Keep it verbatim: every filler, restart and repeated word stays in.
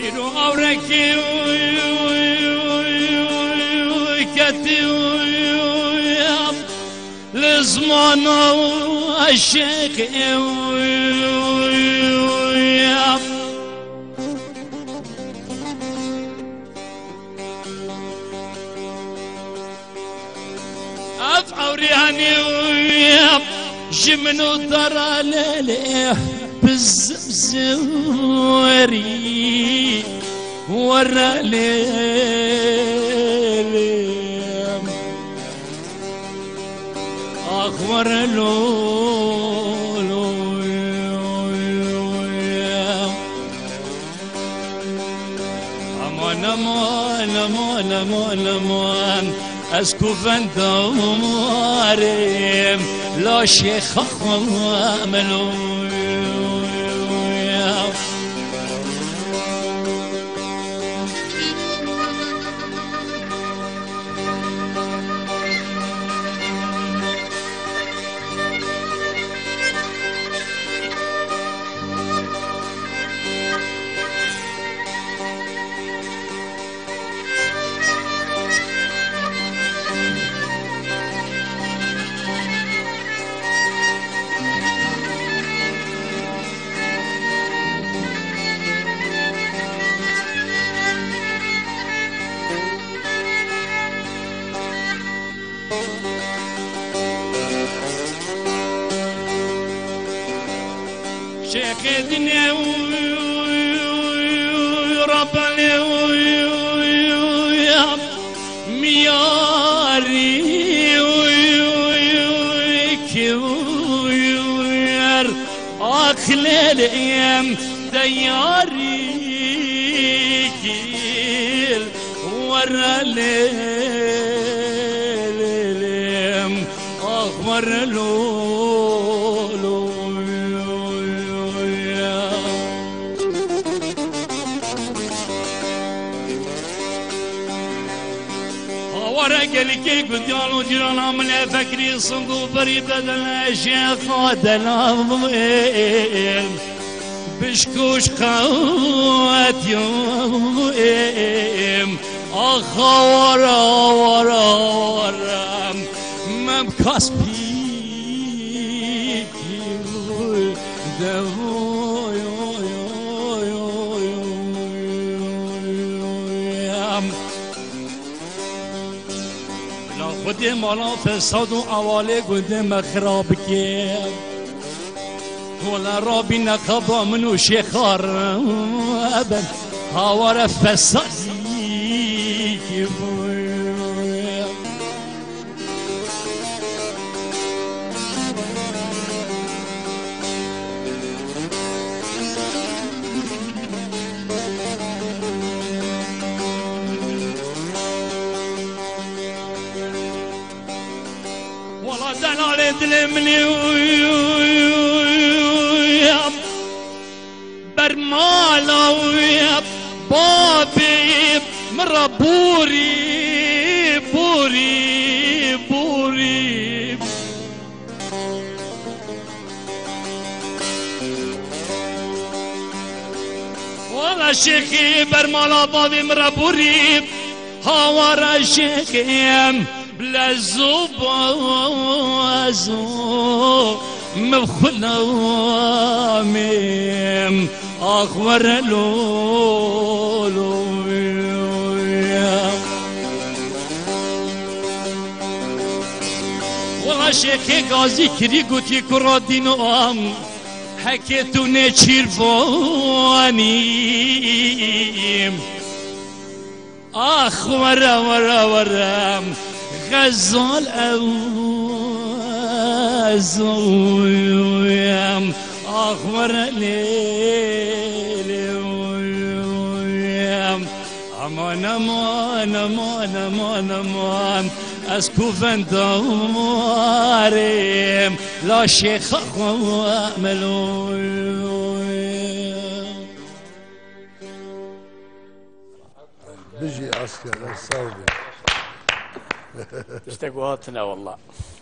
شيرو أوركي كتي لزمان الشيخ أفعورياني جمنو ترى ليلي بالزمزوري ورا ليلي أخبر لولو أمان أمان أمان أمان أمان اسكو فندومارم لا شيخ عملو شيخ الدنيا ربنا مياري كوير أخل الأيام دياري كيل ورا ليلم أخبر لولو ورقلكي قديالو جيرانا من فكري صندوق بريدة الأشياء قادلة بشكوش خوات يوم أخا ورا ورا ورا ما بكاس بيك دهو يو يو يو خودی مالا فساد و اواله گنده خراب کرد ولا رابی نقبا منو شخار ابن هاور فسادی که دلال دلمني برمالا ويا بابي مرا بوري بوري بوري والله شيخي برمالا بابي مرا بوري هاورا شيخي بلا زوب وزو مبخلنا واميم أخبر لولو والله شيخي غازي كري قوتي كرادينو ام حكيتو نيشير فوانيم أخ ورا ورا ورا غزال أوزويم أخبر ليلي أمان أمان أمان أمان أمان أسكو فندومارم لا شيخ عملو بيجي عسكر صاوي اشتقواتنا والله.